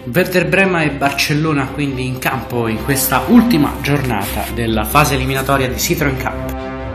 Werder Brema e Barcellona quindi in campo in questa ultima giornata della fase eliminatoria di Citroen Cup.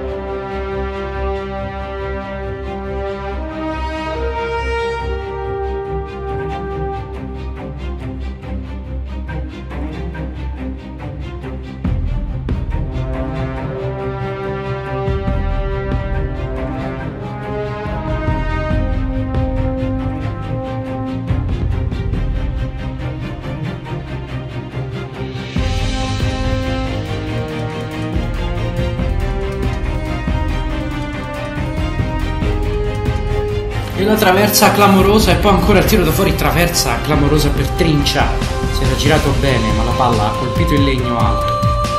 E la traversa clamorosa e poi ancora il tiro da fuori, traversa clamorosa per Trincia. Si era girato bene ma la palla ha colpito il legno alto.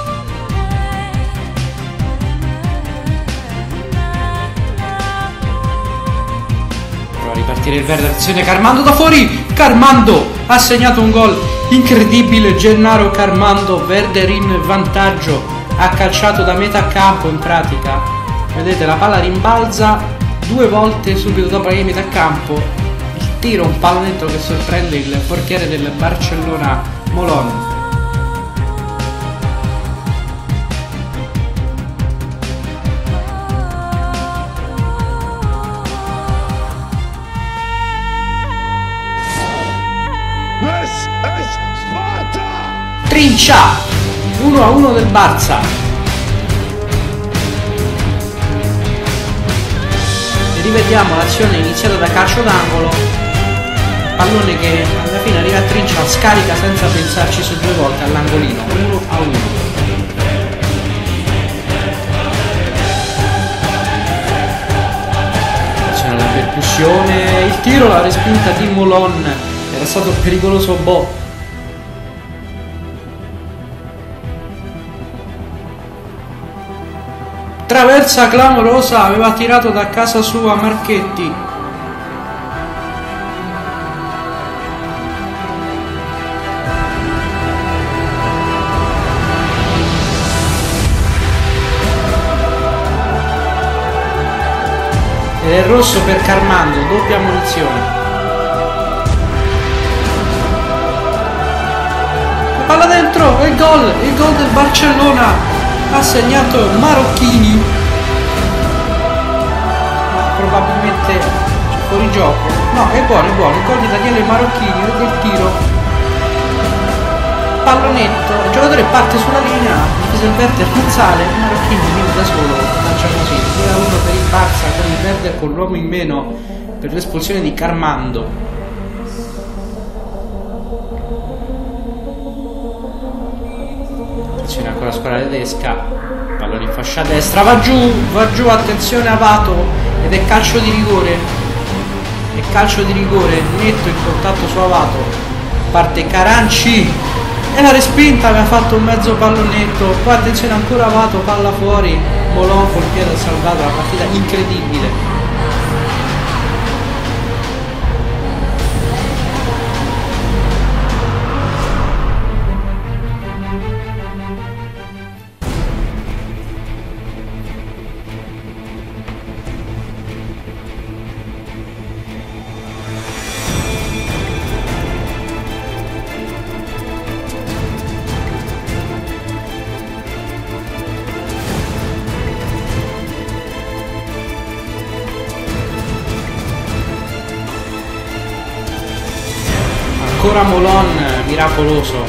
Prova a ripartire il Werder, attenzione Carmando da fuori, Carmando ha segnato un gol incredibile, Gennaro Carmando, Werder in vantaggio, ha calciato da metà campo in pratica, vedete la palla rimbalza 2 volte subito dopo la metà campo, il tiro, un pallonetto che sorprende il portiere del Barcellona Molon. Trincia 1-1 del Barça. Rivediamo l'azione iniziata da calcio d'angolo, pallone che alla fine arriva a Trincia, scarica senza pensarci su 2 volte all'angolino, 1-1. Attenzione alla percussione, il tiro, la respinta di Molon, era stato pericoloso Bo. Traversa clamorosa, aveva tirato da casa sua Marchetti. Ed è rosso per Carmando, doppia munizione. Palla dentro, il gol del Barcellona. Ha segnato Marocchini, ma probabilmente c'è fuori gioco. No, è buono, il gol di Daniele Marocchini, vedete il tiro, pallonetto, il giocatore parte sulla linea, il Werder non sale, Marocchini viene da solo, lancia così, 2-1 per il Barça, con il Werder con l'uomo in meno per l'espulsione di Carmando. Ancora la squadra tedesca, pallone in fascia destra, va giù, attenzione Avato, ed è calcio di rigore, netto il contatto su Avato, parte Caranci e la respinta, aveva fatto un mezzo pallonetto, poi attenzione ancora Avato, palla fuori, Molon col piede ha salvato la partita, incredibile. Ancora Molon, miracoloso.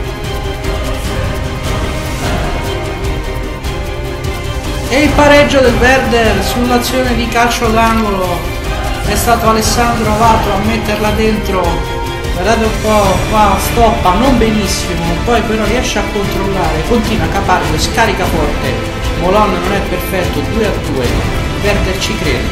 E il pareggio del Werder sull'azione di calcio d'angolo. È stato Alessandro Avato a metterla dentro. Guardate un po', qua stoppa, non benissimo, poi però riesce a controllare, continua Capardo, scarica forte. Molon non è perfetto, 2-2. Werder ci crede.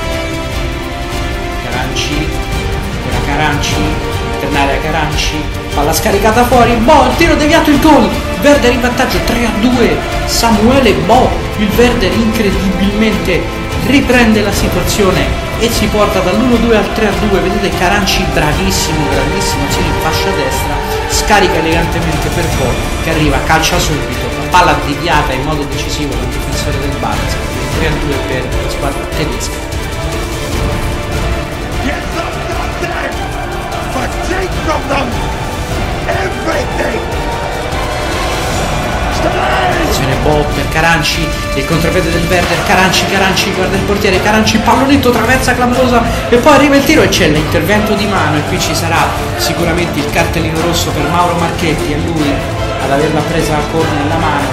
Caranci. Tornare a Caranci, palla scaricata fuori, Bo, il tiro deviato, il gol, Werder in vantaggio 3-2, Samuele Bo, il Werder incredibilmente riprende la situazione e si porta dall'1-2 al 3-2, vedete Caranci bravissimo, azione in fascia destra, scarica elegantemente per Bo, che arriva, calcia subito, la palla deviata in modo decisivo dal difensore del Barça, 3-2 per la squadra tedesca. Take from them Caranci, il contropiede del Werder, Caranci guarda il portiere, Caranci, pallonetto, traversa clamorosa e poi arriva il tiro e c'è l'intervento di mano e qui ci sarà sicuramente il cartellino rosso per Mauro Marchetti, è lui ad averla presa con la mano.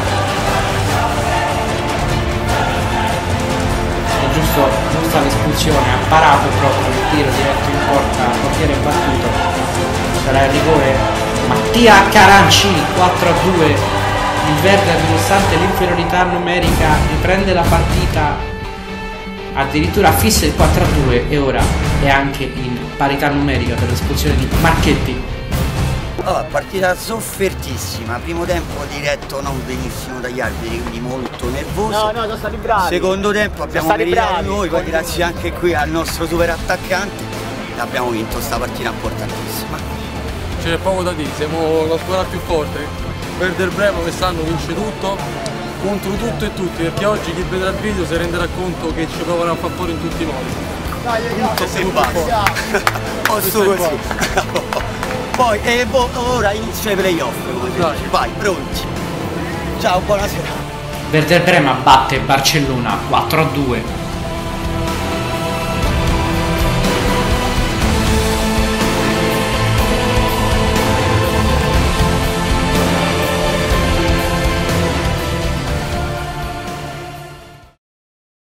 È giusta l'espulsione, ha parato proprio il tiro diretto in porta, il portiere è battuto, sarà il rigore. Mattia Caranci, 4-2, il Werder nonostante l'inferiorità numerica riprende la partita, addirittura fissa il 4-2 e ora è anche in parità numerica per l'espulsione di Marchetti. Allora, partita soffertissima, primo tempo diretto non benissimo dagli arbitri, quindi molto nervoso. No, sono stati bravi. Secondo tempo abbiamo meritato noi, poi grazie anche qui al nostro super attaccante abbiamo vinto sta partita importantissima. C'è poco da dire, siamo la squadra più forte. Werder Bremen quest'anno vince tutto, contro tutto e tutti, perché oggi chi vedrà il video si renderà conto che ci provano a far fuori in tutti i modi. Tutto se basta. Posso così. Poi ora inizia i playoff, come si dice. Vai, pronti. Ciao, buonasera. Werder Bremen batte Barcellona 4-2.